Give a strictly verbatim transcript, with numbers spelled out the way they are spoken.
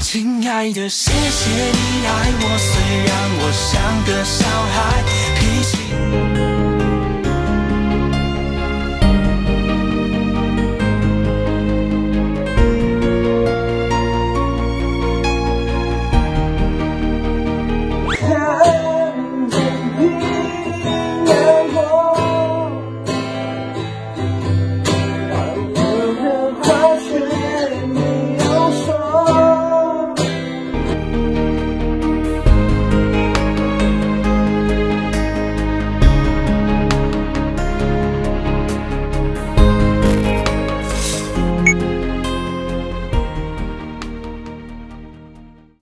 亲爱的，谢谢你爱我，虽然我像个小孩，脾气。